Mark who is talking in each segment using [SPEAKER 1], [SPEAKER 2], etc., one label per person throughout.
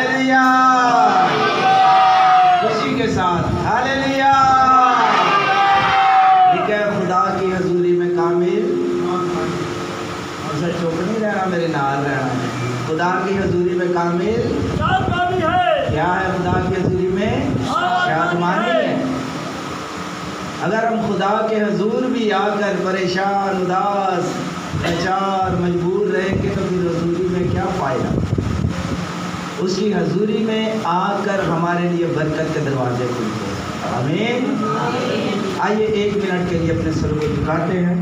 [SPEAKER 1] Hallelujah, खुशी के साथ हालेलुया। ठीक है, खुदा की हजूरी में कामिल उसे चुप नहीं रहना, मेरे नाल रहना। खुदा की हजूरी में कामिल क्या है? खुदा की हजूरी में शादमानी है। अगर हम खुदा के हजूर भी आकर परेशान, उदास, लाचार, मजबूर रहेंगे तो फिर हजूरी में क्या फायदा? उसकी हजूरी में आकर हमारे लिए बरकत के दरवाजे खुलते हैं। आमीन। आइए 1 मिनट के लिए अपने सर को झुकाते हैं।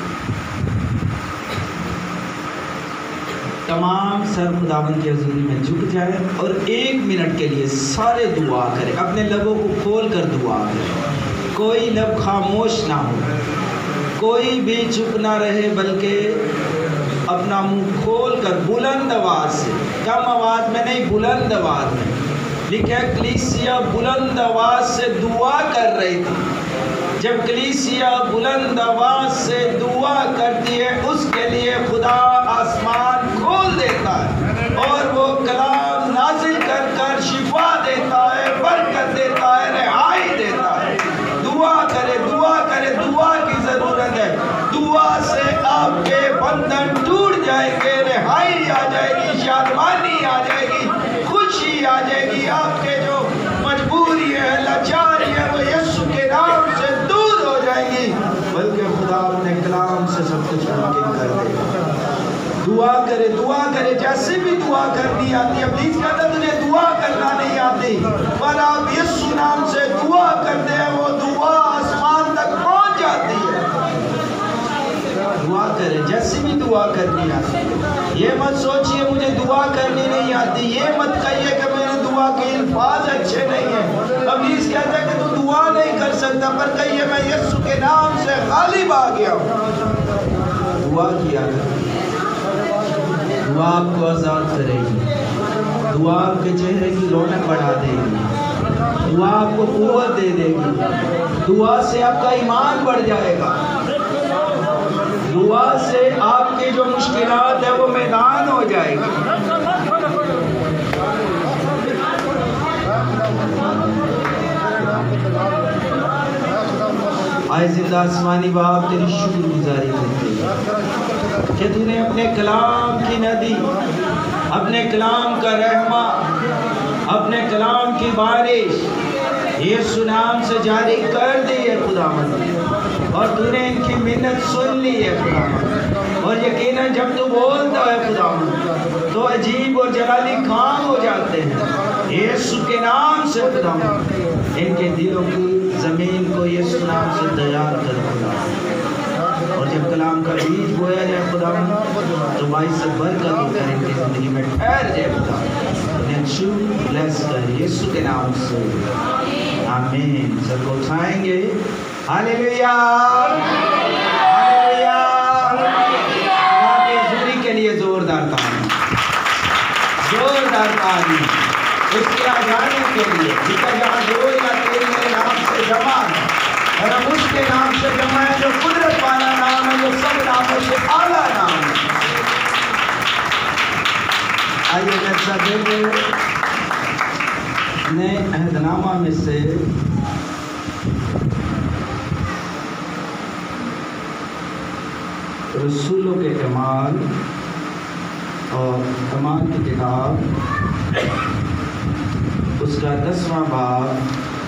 [SPEAKER 1] तमाम सर खुदावंद की हजूरी में झुक जाए और 1 मिनट के लिए सारे दुआ करें। अपने लबों को खोल कर दुआ करें, कोई लब खामोश ना हो, कोई भी चुप ना रहे, बल्कि अपना मुंह खोल कर बुलंद आवाज से, कम आवाज में नहीं, बुलंद आवाज में। लिखा है कलीसिया बुलंद आवाज से दुआ कर रही थी। जब कलीसिया बुलंद आवाज से दुआ करती है, उसके लिए खुदा आसमान खोल देता है और वो कलाम नाजिल कर कर शिफा देता है, बरकत देता है, रिहाई देता है। दुआ करे, दुआ करे, दुआ की जरूरत है। दुआ से आपके बंधन टूट जाएंगे, रिहाई आ जाएगी, शादमानी आ जाएगी, खुशी आ जाएगी। आपके जो मजबूरी है, लाचारी है, वो यीशु के नाम से दूर हो जाएगी, बल्कि खुदा अपने कलाम से सब कुछ मुमकिन कर देगा। दुआ करे, दुआ करे, जैसे भी दुआ करनी आती है। प्लीज कहता तुझे दुआ करना नहीं आती, पर आप यीशु नाम से दुआ करते हैं, वो दुआ आसमान तक पहुंच जाती है। दुआ करे, जैसे भी दुआ करनी आती है। ये मत सोचिए मुझे दुआ करनी नहीं आती, ये मत कहिए कि मेरे दुआ के अल्फाज अच्छे नहीं है। अब प्लीज कहता है कि तू दुआ नहीं कर सकता, पर कहिए मैं यीशु के नाम से गालिब आ गया हूँ। दुआ किया कर, दुआ आपको आज़ाद करेगी, दुआ आपके चेहरे की रौनक बढ़ा देगी, दुआ आपको कुव्वत दे देगी, दुआ से आपका ईमान बढ़ जाएगा, दुआ से आपकी जो मुश्किलात है वो मैदान हो जाएगी। आए जिंदा आसमानी बाप, तेरी शुक्रगुजारी करते हैं कि तूने अपने कलाम की नदी, अपने कलाम का रहमा, अपने कलाम की बारिश यीशु नाम से जारी कर दी है खुदावंद, और तूने इनकी मिन्नत सुन ली है खुदावंद। और यकीनन जब तू बोलता है खुदावंद तो अजीब और जलाली काम हो जाते हैं यीशु के नाम से खुदावंद। इनके दिलों की ज़मीन को यीशु नाम से तैयार कर खुदा, और जब कलाम का बीज बोया जाए खुदावंद तो बाईस बरकत होकर इनकी ज़िंदगी में ठहर जाए खुदा। उन्हें छू ब्लेस कर यीशु के नाम से, आमीन। सबको उठाएंगे, हालेलुया, हालेलुया। हजूरी के लिए जोरदार ताली, जोरदार ताली उसके आजाने के लिए, जिसका जहाँ दो या तीन मेरे नाम से जमा है, और हम उसके नाम से जमा है जो कुदरत वाला नाम है, जो सब नामों से आला नाम है। आइए जैसा देंगे नए अहदनामा में से रसूलों के कमाल और कमाल की किताब, उसका 10वां बाब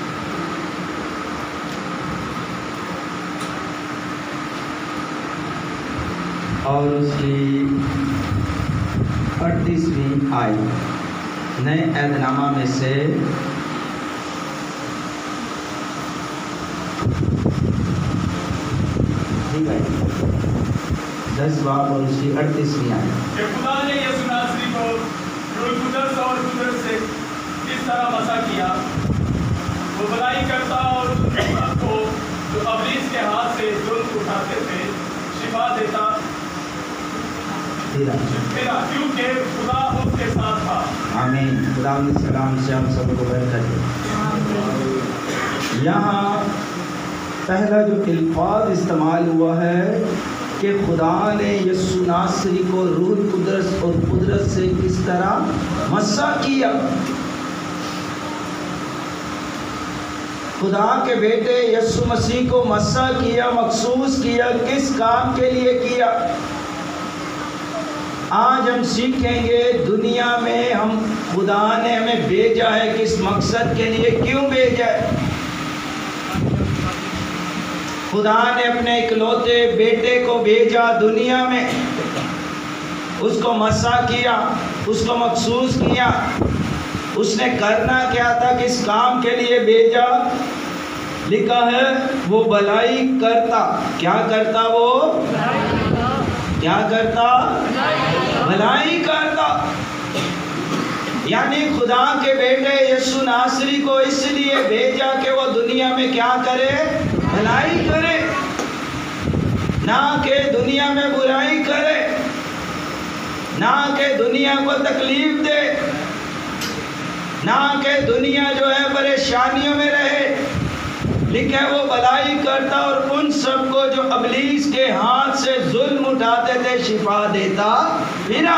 [SPEAKER 1] और उसकी 38वीं आयत। नए अहदनामा में से ठीक है 10 बाब और उसकी 38वीं आयत।
[SPEAKER 2] खुदा ने यीशु नासरी को रूह कुदस और कुदरत से किस तरह बसा किया, वो भलाई करता और को जो अबलीस के हाथ से जुल्म उठाते थे शिफा देता, क्योंकि खुदा उसके साथ था।
[SPEAKER 1] आमीन। खुदा के सलाम से हम सबको बरकत दे। यहाँ पहला जो अल्फाज इस्तेमाल हुआ है कि खुदा ने यीशु नासरी को रूह कुदरत और कुदरत से किस तरह مسا کیا. خدا کے بیٹے یسوع مسیح کو مسا کیا، مخصوص کیا. کس کام کے لیے کیا؟ آج ہم سیکھیں گے دنیا میں خدا نے ہمیں بھیجا ہے کس مقصد کے لیے، کیوں بھیجا ہے. خدا نے اپنے اکلوتے بیٹے کو بھیجا دنیا میں، اس کو مسا کیا، اس کو مخصوص کیا. اس نے کرنا کیا تھا، کس کام کے لیے بھیجا؟ لکھا ہے وہ بھلائی کرتا. کیا کرتا؟ وہ کیا کرتا؟ بھلائی کرتا. یعنی خدا کے بیٹے یسوع ناصری کو اس لیے بھیجا کہ وہ دنیا میں کیا کرے؟ بھلائی کرے، نہ کہ دنیا میں برائی کرے، نہ کہ دنیا کو تکلیف دے، نہ کہ دنیا جو ہے پریشانیوں میں رہے. لکھے وہ بھلائی کرتا اور ان سب کو جو ابلیس کے ہاتھ سے ظلم اٹھاتے تھے شفا دیتا پھرا.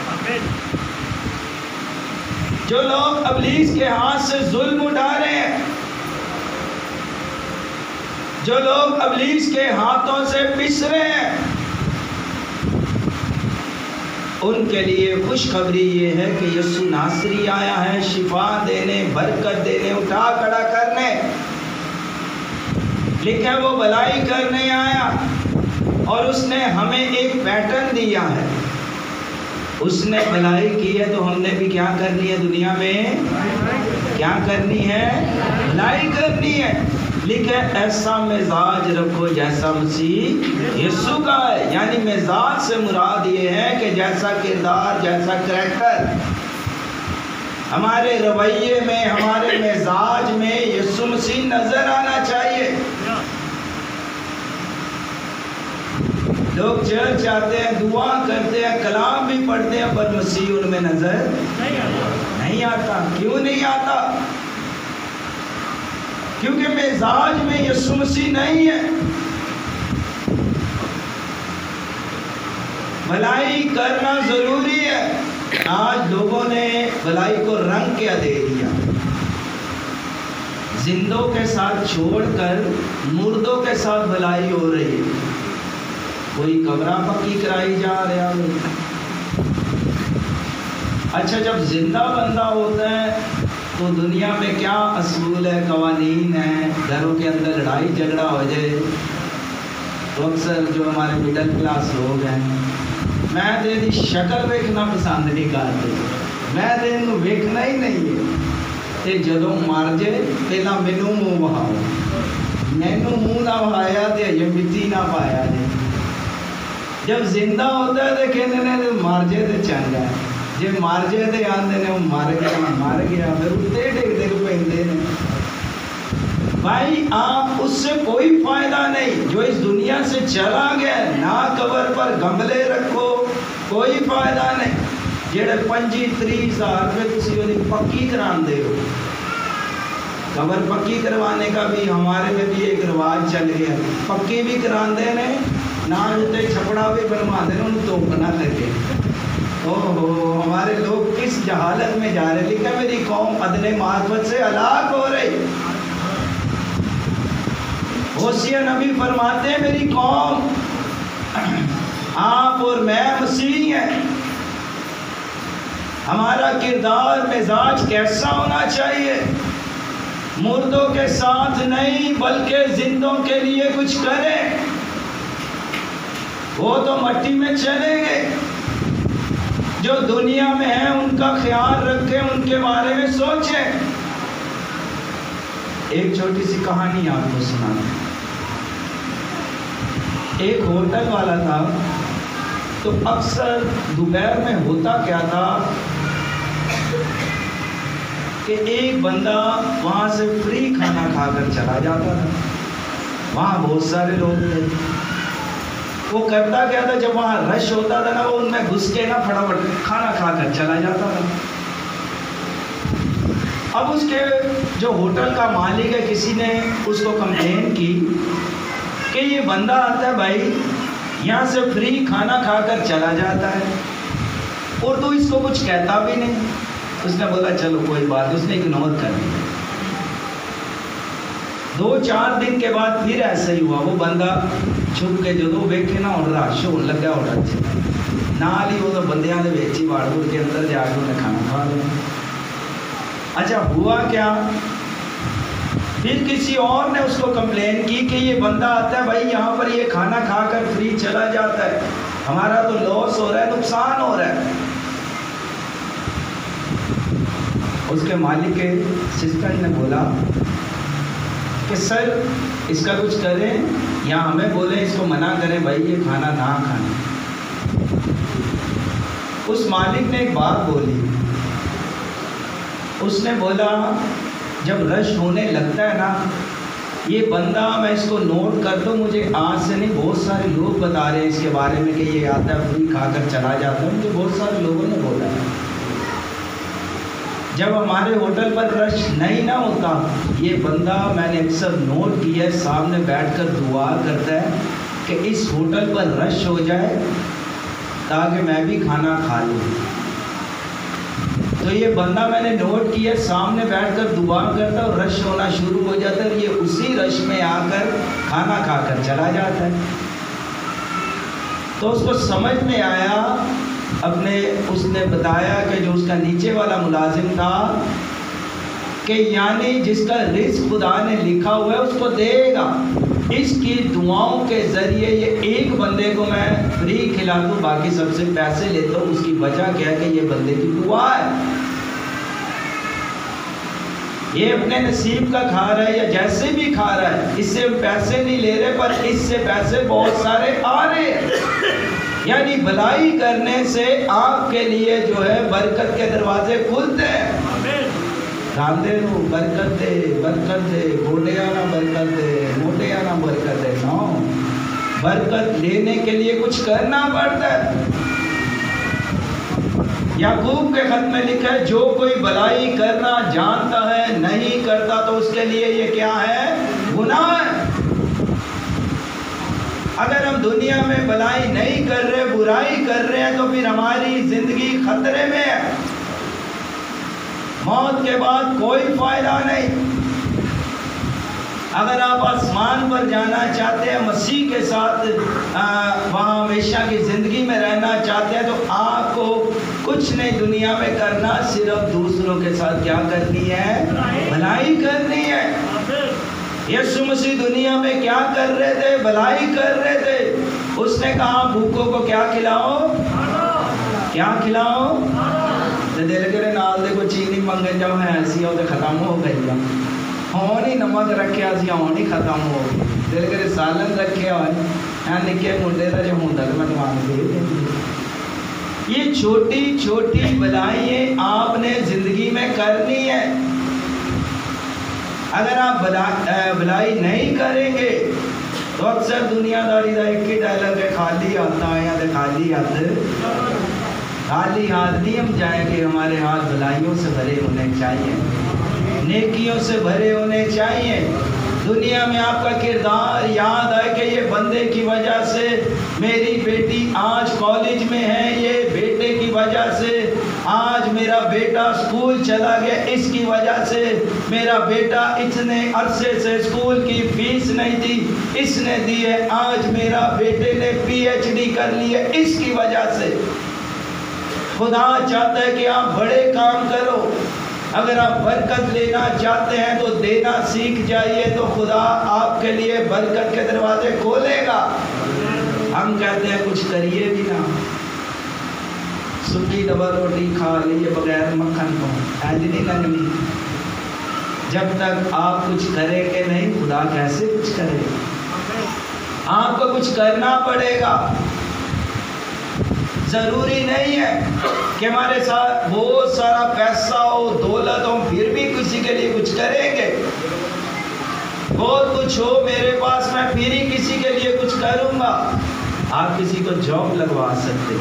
[SPEAKER 1] جو لوگ ابلیس کے ہاتھ سے ظلم اٹھا رہے ہیں، جو لوگ ابلیس کے ہاتھوں سے پس رہے ہیں، ان کے لیے خوشخبری یہ ہے کہ یسوع ناصری آیا ہے شفا دینے، برکت دینے، اٹھا کھڑا کرنے. لکھا وہ بھلائی کرنے آیا اور اس نے ہمیں ایک پیٹرن دیا ہے. اس نے بھلائی کی ہے تو ہم نے بھی کیا کرنی ہے؟ دنیا میں کیا کرنی ہے؟ بھلائی کرنی ہے. لکھے ایسا مزاج رکھو جیسا مسیح یسوع کا ہے. یعنی مزاج سے مراد یہ ہے کہ جیسا کردار، جیسا کریکٹر ہمارے رویے میں، ہمارے مزاج میں یسوع مسیح نظر آنا چاہیے. لوگ چرچ آتے ہیں، دعا کرتے ہیں، کلام بھی پڑھتے ہیں، پر مسیح ان میں نظر نہیں آتا. کیوں نہیں آتا؟ کیونکہ مزاج میں یسوع مسیح نہیں ہے. بھلائی کرنا ضروری ہے. آج لوگوں نے بھلائی کو رنگ کیا دے دیا، زندوں کے ساتھ چھوڑ کر مردوں کے ساتھ بھلائی ہو رہی ہے. کوئی قبرہ پکی کرائی جا رہا ہے. اچھا، جب زندہ بندہ ہوتا ہے تو دنیا میں کیا اصول ہے، قوانین ہیں. گھروں کے اندر لڑائی جھگڑا ہو جائے تو اکثر جو ہمارے مڈل کلاس لوگ ہیں، میں تو دی شکل ویکھنا پسند نہیں کرتے. میں تو انہوں ویکھنا ہی نہیں ہے. تے جدوں مر جائے پہلا مینوں منہ وہاؤ، مینوں منہ نہ وہایا تے اجے مٹی نہ پایا جائے. جب زندہ ہوتا ہے تو کہتے ہیں مر جائے تو چنگا ہے، جب مر جائے تو آتے ہیں وہ مر گیا پھر اتنے ڈگ ڈگ پہ. بھائی آپ اس سے کوئی فائدہ نہیں. جو اس دنیا سے چلا گیا نہ قبر پر گملے رکھو، کوئی فائدہ نہیں. جڑے 25-30 روپے تسی وہ پکی کران دے ہو. قبر پکی کروانے کا بھی ہمارے میں بھی ایک رواج چل گیا. پکی بھی کران دے نے، نال اتنے چھپڑا بھی بنوا دے ان توپنا کر کے. اوہو، ہمارے لوگ کس جہالت میں جا رہے. لکھا میری قوم عدل معرفت سے ہلاک ہو رہی. ہوسیہ نبی فرماتے ہیں میری قوم، آپ اور میں مسیح ہیں. ہمارا کردار مزاج کیسا ہونا چاہیے؟ مردوں کے ساتھ نہیں بلکہ زندوں کے لیے کچھ کریں. وہ تو مٹی میں چلیں گے. جو دنیا میں ہیں ان کا خیال رکھیں، ان کے بارے میں سوچیں. ایک چھوٹی سی کہانی آپ کو سناتا ہوں. ایک ہوٹل والا تھا تو اکثر دوپہر میں ہوتا کیا تھا کہ ایک بندہ وہاں سے فری کھانا کھا کر چلا جاتا تھا. وہاں بہت سارے لوگ تھے. وہ کرتا کیا تھا، جب وہاں رش ہوتا تھا نا، وہ ان میں گھس کے نا فٹافٹ کھانا کھا کر چلا جاتا تھا. اب اس کے جو ہوٹل کا مالک ہے، کسی نے اس کو کمپلین کی کہ یہ بندہ آتا ہے بھائی یہاں سے فری کھانا کھا کر چلا جاتا ہے اور تو اس کو کچھ کہتا بھی نہیں. اس نے بولا چلو کوئی بات، اس نے اگنور کر دیا۔ 2-4 دن کے بعد پھر ایسا ہی ہوا، وہ بندہ چھپ کے جدو ویکھے نا اور رش ہون لگا اور نال ہی وہ بندیاں دے وچ ہی واڑ کے اندر جا کے انہیں کھانا کھا لیا۔ اچھا ہوا کیا، پھر کسی اور نے اس کو کمپلین کی کہ یہ بندہ آتا ہے بھائی یہاں پر یہ کھانا کھا کر فری چلا جاتا ہے، ہمارا تو لاس ہو رہا ہے، نقصان ہو رہا ہے۔ اس کے مالک کے اسسٹنٹ نے بولا کہ سر اس کا کچھ کریں یا ہمیں بولیں اس کو منع کریں بھائی یہ کھانا نہ کھائیں۔ اس مالک نے ایک بات بولی، اس نے بولا جب رش ہونے لگتا ہے نا، یہ بندہ میں اس کو نوٹ کر دوں، مجھے آج سے نہیں بہت سارے لوگ بتا رہے ہیں اس کے بارے میں کہ یہ آتا ہے فری کھا کر چلا جاتا ہے، مجھے بہت سارے لوگوں نے بولا ہے۔ جب ہمارے ہوٹل پر رش نہیں نہ ہوتا، یہ بندہ میں نے اکثر نوٹ کیا ہے سامنے بیٹھ کر دعا کرتا ہے کہ اس ہوٹل پر رش ہو جائے تاکہ میں بھی کھانا کھا لوں۔ تو یہ بندہ میں نے نوٹ کیا سامنے بیٹھ کر دعا کرتا اور رش ہونا شروع ہو جاتا ہے، اور یہ اسی رش میں آ کر کھانا کھا کر چلا جاتا ہے۔ تو اس کو سمجھ میں آیا، اس نے بتایا کہ جو اس کا نیچے والا ملازم تھا کہ یعنی جس کا رزق خدا نے لکھا ہوا ہے اس کو دے گا، اس کی دعاؤں کے ذریعے یہ ایک بندے کو میں فری کھلا دوں، باقی سب سے پیسے لیتا ہوں، اس کی وجہ کیا ہے کہ یہ بندے کی دعا ہے، یہ اپنے نصیب کا کھا رہا ہے یا جیسے بھی کھا رہا ہے، اس سے ہم پیسے نہیں لے رہے پر اس سے پیسے بہت سارے آ رہے ہیں۔ یعنی بھلائی کرنے سے آپ کے لیے جو ہے برکت کے دروازے کھلتے ہیں۔ راندے نو برکت دے گوڈیا نہ برکت دے موٹیا نہ برکت دے، نو برکت لینے کے لیے کچھ کرنا پڑتا ہے۔ یعقوب کے خط میں لکھا ہے جو کوئی بھلائی کرنا جانتا ہے نہیں کرتا تو اس کے لیے یہ کیا ہے، گناہ ہے۔ اگر ہم دنیا میں بھلائی نہیں کر رہے، برائی کر رہے ہیں تو پھر ہماری زندگی خطرے میں ہے، موت کے بعد کوئی فائدہ نہیں۔ اگر آپ آسمان پر جانا چاہتے ہیں، مسیح کے ساتھ وہاں ہمیشہ کی زندگی میں رہنا چاہتے ہیں، تو آپ کو کچھ نہیں دنیا میں کرنا، صرف دوسروں کے ساتھ کیا کرنی ہے، بھلائی کرنی ہے۔ یسوع مسیح دنیا میں کیا کر رہے تھے، بھلائی کر رہے تھے۔ اس نے کہا بھوکوں کو کیا کھلاؤ، کیا کھلاؤ، دل کرے نال دے کو چینی منگن جاؤ ہے ایسی ہو تو ختم ہو گئی، ہون ہی نمک رکھیا سی ہون ہی ختم ہو گئی، دل کرے سالن رکھیا ہوئے نکے منڈے کا جو ہوں تک میں مانگ دے۔ یہ چھوٹی چھوٹی بھلائیں آپ نے زندگی میں کرنی ہے۔ اگر آپ بھلائی نہیں کریں گے تو اکثر دنیا داری کا ایک ہی ڈائلاگ ہے، خالی ہاتھ آئے ہیں، خالی ہاتھ نہیں ہم جائیں گے، ہمارے ہاتھ بھلائیوں سے بھرے ہونے چاہیے، نیکیوں سے بھرے ہونے چاہیے۔ دنیا میں آپ کا کردار یاد آئے کہ یہ بندے کی وجہ سے میری بیٹی آج کالج میں ہے، یہ بیٹے کی وجہ سے آج میرا بیٹا اسکول چلا گیا، اس کی وجہ سے میرا بیٹا اتنے عرصے سے اسکول کی فیس نہیں دی، اس نے دی ہے، آج میرا بیٹے نے PhD کر لی ہے، اس کی وجہ سے۔ خدا چاہتا ہے کہ آپ بڑے کام کرو، اگر آپ برکت لینا چاہتے ہیں تو دینا سیکھ جائیے، تو خدا آپ کے لیے برکت کے دروازے کھولے گا۔ ہم کہتے ہیں کچھ کریے بھی نہ، سکی ڈبل روٹی کھا لیے بغیر مکھن کو، ایج نہیں لگنی۔ جب تک آپ کچھ کریں گے نہیں، خدا کیسے کچھ کرے گا؟ آپ کو کچھ کرنا پڑے گا۔ ضروری نہیں ہے کہ ہمارے ساتھ بہت سارا پیسہ ہو، دولت ہو، پھر بھی کسی کے لیے کچھ کریں گے۔ بہت کچھ ہو میرے پاس، میں پھر ہی کسی کے لیے کچھ کروں گا۔ آپ کسی کو جاب لگوا سکتے،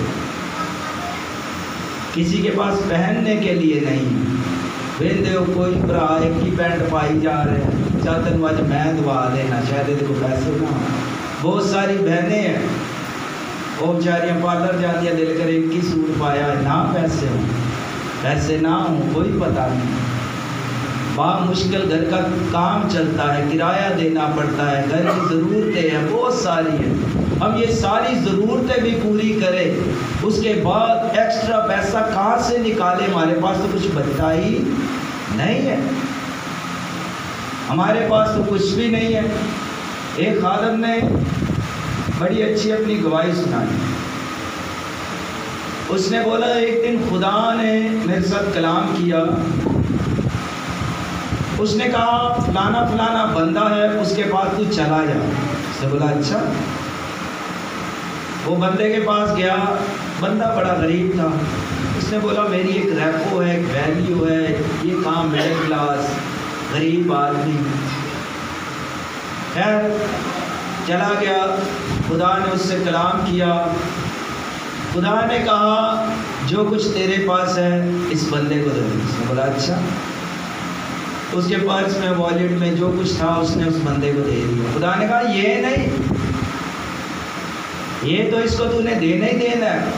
[SPEAKER 1] کسی کے پاس پہننے کے لیے نہیں، ویندے ہو کوئی برا ایک ہی پینٹ پائی جا رہے ہیں، چاہتے ہیں آج میں دوا دینا، شاید کو پیسے نہ ہو۔ بہت ساری بہنیں ہیں وہ بیچاریاں پارلر جاتی ہیں، دل کر ایک ہی سوٹ پایا ہے، نہ پیسے ہوں، پیسے نہ ہوں کوئی پتہ نہیں، بہت مشکل گھر کا کام چلتا ہے، کرایہ دینا پڑتا ہے، گھر کی ضرورتیں ہیں بہت ساری ہیں، ہم یہ ساری ضرورتیں بھی پوری کریں، اس کے بعد ایکسٹرا پیسہ کہاں سے نکالے؟ ہمارے پاس تو کچھ بچتا ہی نہیں ہے، ہمارے پاس تو کچھ بھی نہیں ہے۔ ایک خادم نے بڑی اچھی اپنی گواہی سنائی، اس نے بولا ایک دن خدا نے میرے ساتھ کلام کیا، اس نے کہا فلانا فلانا بندہ ہے، اس کے پاس تو چلا جا۔ اس نے بولا اچھا۔ وہ بندے کے پاس گیا، بندہ بڑا غریب تھا، اس نے بولا میری ایک ریپو ہے، ایک ویلیو ہے، یہ کام مڈل کلاس غریب آدمی۔ خیر چلا گیا، خدا نے اس سے کلام کیا، خدا نے کہا جو کچھ تیرے پاس ہے اس بندے کو دے۔ اس نے بولا اچھا۔ اس کے پرس میں والیٹ میں جو کچھ تھا اس نے اس بندے کو دے دیا۔ خدا نے کہا یہ نہیں، یہ تو اس کو تو نے دینا ہی دینا ہے،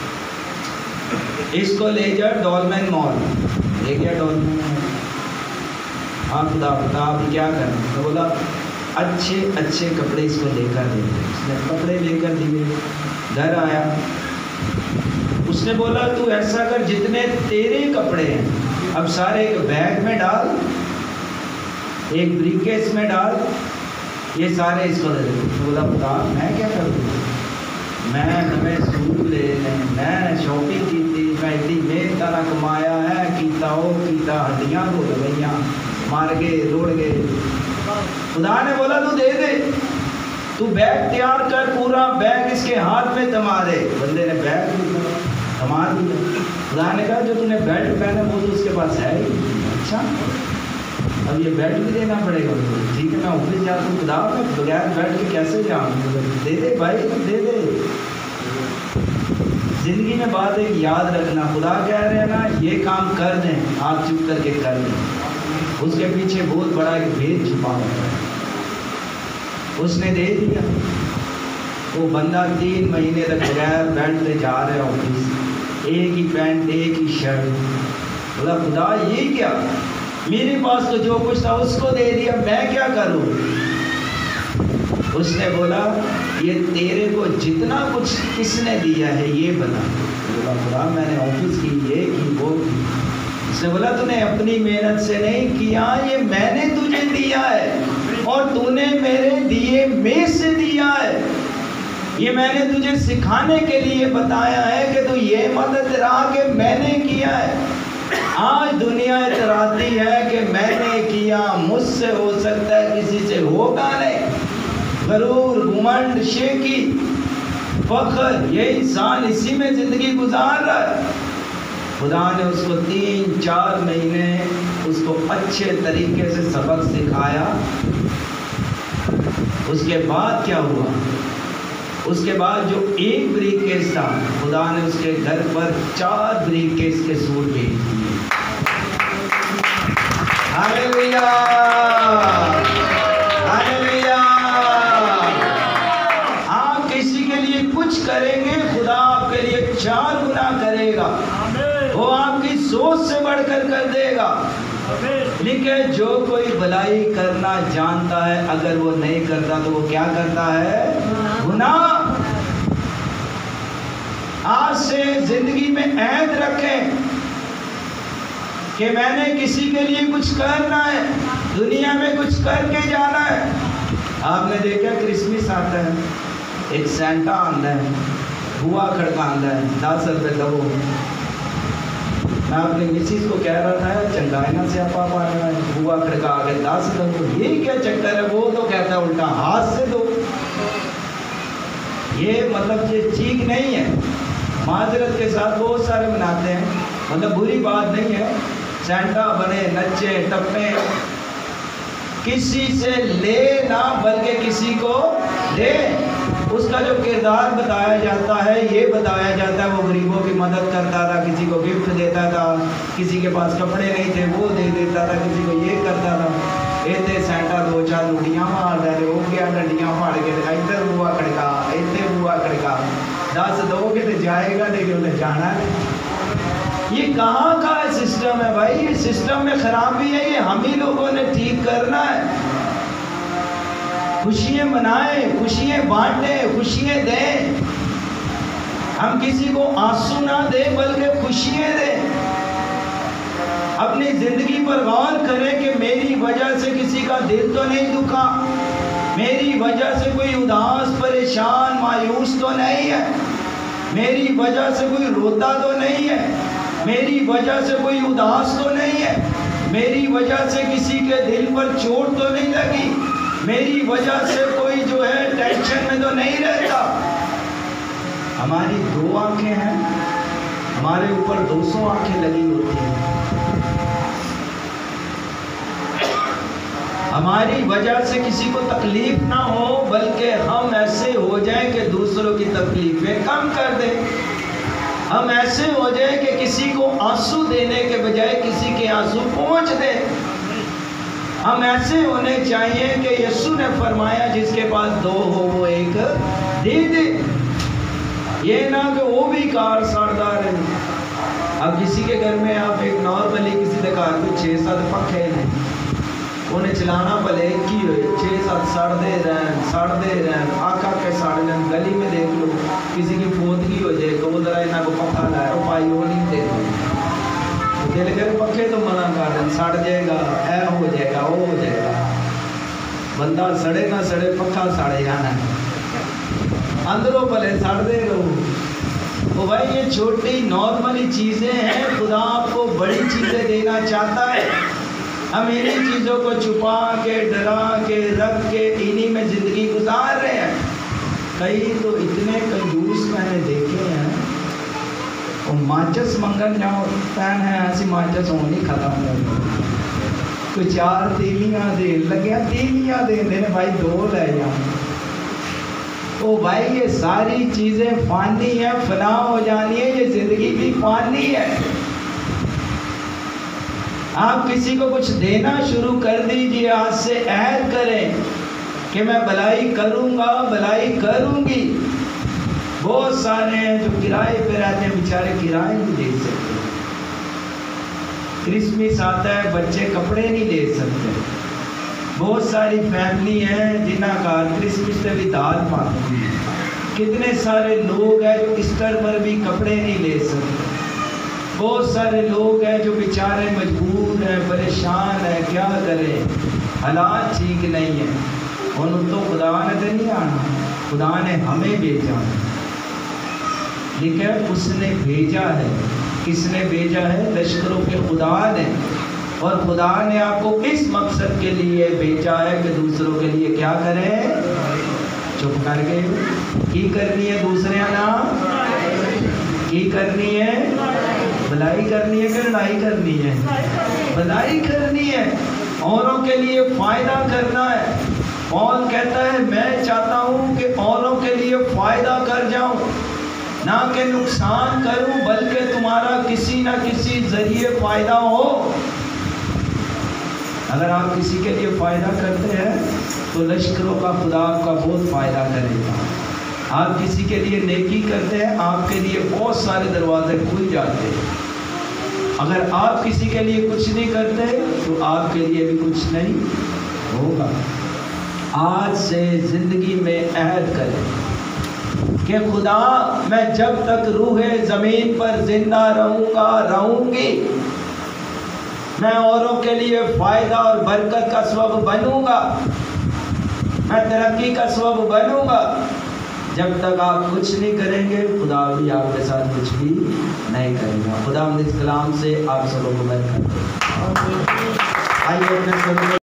[SPEAKER 1] اس کو لے جا ڈولمن مال۔ لے گیا ڈولمن مال۔ ہاں خدا بتا آپ کیا کرنا؟ تو بولا اچھے اچھے کپڑے اس کو لے کر دے۔ اس نے کپڑے لے کر دیے، گھر آیا، اس نے بولا تو ایسا کر جتنے تیرے کپڑے ہیں اب سارے ایک بیگ میں ڈال، ایک بریف کیس میں ڈال، یہ سارے اس کو دے دے۔ بولا خدا میں کیا کروں؟ میں نئے سوٹ لے لیں، میں شاپنگ کی تھی، میں اتنی محنت نہ کمایا ہے، کیتا ہو کیتا ہڈیاں دھو گئیاں، مار گئے دوڑ گئے۔ خدا نے بولا تو دے دے، تو بیگ تیار کر، پورا بیگ اس کے ہاتھ میں تھما دے۔ بندے نے بیگ تھما دیا۔ خدا نے کہا جو تم نے بیلٹ پہنا وہ تو اس کے پاس ہے ہی۔ اچھا اب یہ بیلٹ بھی دینا پڑے گا؟ ٹھیک ہے میں آفس جاتا ہوں، خدا میں بغیر بیلٹ کے کیسے جاؤں؟ دے دے بھائی دے دے۔ زندگی میں بات ایک یاد رکھنا، خدا کہہ رہے ہیں نا یہ کام کر دیں، آپ چپ کر کے کر لیں، اس کے پیچھے بہت بڑا ایک بھید چھپا ہوتا ہے۔ اس نے دے دیا، وہ بندہ 3 مہینے تک بغیر بیلٹ سے جا رہا ہے آفس، ایک ہی پینٹ ایک ہی شرٹ۔ بولا خدا یہ کیا؟ میرے پاس تو جو کچھ تھا اس کو دے دیا، میں کیا کروں؟ اس نے بولا یہ تیرے کو جتنا کچھ کس نے دیا ہے یہ بتا۔ بولا خدا میں نے آفس کی، یہ کی وہ کی۔ اس نے بولا تو نے اپنی محنت سے نہیں کیا، یہ میں نے تجھے دیا ہے اور تو نے میرے دیے میں سے دیا ہے، یہ میں نے تجھے سکھانے کے لیے بتایا ہے کہ تو یہ مت اترا کہ میں نے کیا ہے۔ آج دنیا اتراتی ہے کہ میں نے کیا، مجھ سے ہو سکتا ہے کسی سے ہوگا نہیں۔ غرور، گھمنڈ، شیخی، فخر، یہ انسان اسی میں زندگی گزار رہا ہے۔ خدا نے اس کو 3-4 مہینے اس کو اچھے طریقے سے سبق سکھایا۔ اس کے بعد کیا ہوا؟ اس کے بعد جو ایک بریف کیس تھا خدا نے اس کے گھر پر 4 بریف کیس کے سوٹ بھیج دیے۔ ہاللیلویا ہاللیلویا۔ آپ کسی کے لیے کچھ کریں گے خدا آپ کے لیے 4 گنا کرے گا، وہ آپ کی سوچ سے بڑھ کر دے گا۔ لیکن جو کوئی بھلائی کرنا جانتا ہے اگر وہ نہیں کرتا تو وہ کیا کرتا ہے؟ گناہ۔ آج سے زندگی میں عہد رکھیں کہ میں نے کسی کے لیے کچھ کرنا ہے، دنیا میں کچھ کر کے جانا ہے۔ آپ نے دیکھا کرسمس آتا ہے، ایک سینٹا آتا ہے، بوا کھڑکا آتا ہے، 10 روپے دو۔ میں اپنی مسز کو کہہ رہا تھا چنگائنا سے آپ آ رہا ہے، بوا کھڑکا آ گئے 10 دو، یہ کیا چکر ہے؟ وہ تو کہتا ہے الٹا ہاتھ سے دو۔ یہ مطلب یہ ٹھیک نہیں ہے۔ معذرت کے ساتھ بہت سارے مناتے ہیں، مطلب بری بات نہیں ہے، سینٹا بنے نچے ٹپے، کسی سے لے نہ بلکہ کسی کو دے۔ اس کا جو کردار بتایا جاتا ہے یہ بتایا جاتا ہے وہ غریبوں کی مدد کرتا تھا، کسی کو گفٹ دیتا تھا، کسی کے پاس کپڑے نہیں تھے وہ دے دیتا تھا، کسی کو یہ کرتا تھا۔ ایتے سینٹا 2-4 لوٹیاں مار دے ہو گیا، ڈنڈیاں پھاڑ کے ادھر بوا کھڑکا ادھر بوا کھڑکا 10 دو گے تو جائے گا، لیکن انہیں جانا نہیں۔ یہ کہاں کا سسٹم ہے بھائی؟ یہ سسٹم میں خرابی ہے، یہ ہم ہی لوگوں نے ٹھیک کرنا ہے۔ خوشیاں منائیں، خوشیاں بانٹیں، خوشیاں دیں۔ ہم کسی کو آنسو نہ دیں بلکہ خوشیاں دیں۔ اپنی زندگی پر غور کریں کہ میری وجہ سے کسی کا دل تو نہیں دکھا، میری وجہ سے کوئی اداس، پریشان، مایوس تو نہیں ہے، میری وجہ سے کوئی روتا تو نہیں ہے، میری وجہ سے کوئی اداس تو نہیں ہے، میری وجہ سے کسی کے دل پر چوٹ تو نہیں لگی، میری وجہ سے کوئی جو ہے ٹینشن میں تو نہیں رہتا۔ ہماری 2 آنکھیں ہیں، ہمارے اوپر 200 آنکھیں لگی ہوتی ہیں۔ ہماری وجہ سے کسی کو تکلیف نہ ہو بلکہ ہم ایسے ہو جائیں کہ دوسروں کی تکلیفیں کم کر دیں۔ ہم ایسے ہو جائیں کہ کسی کو آنسو دینے کے بجائے کسی کے آنسو پہنچ دیں۔ ہم ایسے ہونے چاہیے کہ یسوع نے فرمایا جس کے پاس 2 ہو وہ 1 دے دے، یہ نہ کہ وہ بھی کار ساڑدار ہے۔ اب کسی کے گھر میں آپ ایک نارملی کسی کے گھر کو 6-7 پنکھے ہیں، انہیں چلانا پلے کی ہوئے 6-7 سڑتے رہن آکا کے ساڑ لیں۔ گلی میں دیکھ لو کسی کی فوتگی ہو جائے تو وہ ذرا انہاں کو پتہ لائے وہ پائی وہ نہیں دے دل کے پنکھے تو منع کر دیں، سڑ جائے گا، اے ہو جائے گا، وہ ہو جائے گا۔ بندہ سڑے نہ سڑے پنکھا سڑے جانا ہے، اندروں پلے سڑتے رہو۔ وہ بھائی یہ چھوٹی نارملی چیزیں ہیں، خدا آپ کو بڑی چیزیں دینا چاہتا ہے۔ ہم انہی چیزوں کو چھپا کے ڈرا کے رکھ کے انہی میں زندگی گزار رہے ہیں۔ کئی تو اتنے کنجوس میں نے دیکھے ہیں، وہ ماچس منگن جاؤ پہن ہے ایسی ماچس ہونی ختم ہو گئی، کوئی 4 تیلیاں دے لگیا، تیلیاں دے دینے بھائی 2 لے جاؤ۔ او بھائی یہ ساری چیزیں فانی ہیں، فنا ہو جانی ہے، یہ زندگی بھی فانی ہے۔ آپ کسی کو کچھ دینا شروع کر دیجئے، آج سے عہد کریں کہ میں بھلائی کروں گا، بھلائی کروں گی۔ بہت سارے ہیں جو کرائے پہ رہتے ہیں، بیچارے کرائے نہیں دے سکتے۔ کرسمس آتا ہے بچے کپڑے نہیں لے سکتے۔ بہت ساری فیملی ہیں جنہاں کا کرسمس پہ بھی دال پاتی ہیں۔ کتنے سارے لوگ ہیں جو ایسٹر پر بھی کپڑے نہیں لے سکتے۔ بہت سارے لوگ ہیں جو بیچارے مجبور ہیں، پریشان ہیں، کیا کریں، حالات ٹھیک نہیں ہیں۔ ان تو خدا نے تو نہیں آنا، خدا نے ہمیں بھیجا ہے، لیکن اس نے بھیجا ہے، کس نے بھیجا ہے؟ لشکروں کے خدا نے۔ اور خدا نے آپ کو اس مقصد کے لیے بھیجا ہے کہ دوسروں کے لیے کیا کریں؟ چپ کر کے کی کرنی ہے؟ دوسرے نام کی کرنی ہے؟ بھلائی کرنی ہے کہ لڑائی کرنی ہے؟ بھلائی کرنی ہے، اوروں کے لیے فائدہ کرنا ہے۔ پال کہتا ہے میں چاہتا ہوں کہ اوروں کے لیے فائدہ کر جاؤں، نہ کہ نقصان کروں، بلکہ تمہارا کسی نہ کسی ذریعے فائدہ ہو۔ اگر آپ کسی کے لیے فائدہ کرتے ہیں تو لشکروں کا خدا آپ کا بہت فائدہ کرے گا۔ آپ کسی کے لیے نیکی کرتے ہیں، آپ کے لیے بہت سارے دروازے کھل جاتے ہیں۔ اگر آپ کسی کے لیے کچھ نہیں کرتے تو آپ کے لیے بھی کچھ نہیں ہوگا۔ آج سے زندگی میں عہد کریں کہ خدا میں جب تک روح زمین پر زندہ رہوں گی، میں اوروں کے لیے فائدہ اور برکت کا سبب بنوں گا، میں ترقی کا سبب بنوں گا۔ جب تک آپ کچھ نہیں کریں گے خدا بھی آپ کے ساتھ کچھ بھی نہیں کرے گا۔ خدا اس کلام سے آپ سب کو برکت دے۔ آئیے اپنے